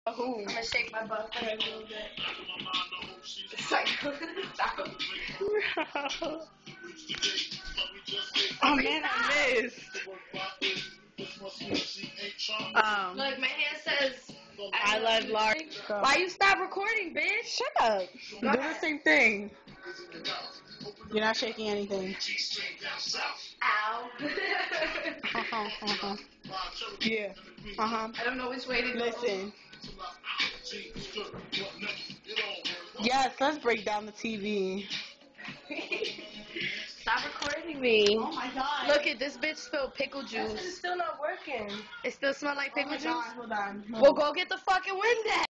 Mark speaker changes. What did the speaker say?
Speaker 1: Who?
Speaker 2: I'm gonna shake my butt for her a little bit. Psycho.
Speaker 1: Oh man, I missed.
Speaker 2: Look, my hand says
Speaker 1: I love Laurie.
Speaker 2: Why you stop recording, bitch?
Speaker 1: Shut up. Do the same thing. You're not shaking anything.
Speaker 2: Ow.
Speaker 1: Yeah.
Speaker 2: I don't know which way to go.
Speaker 1: Listen. Yes, let's break down the TV.
Speaker 2: Stop recording me.
Speaker 1: Oh my god.
Speaker 2: Look at this bitch spilled pickle juice.
Speaker 1: It's still not working.
Speaker 2: It still smells like pickle juice?
Speaker 1: Hold on.
Speaker 2: Well, go get the fucking Windex.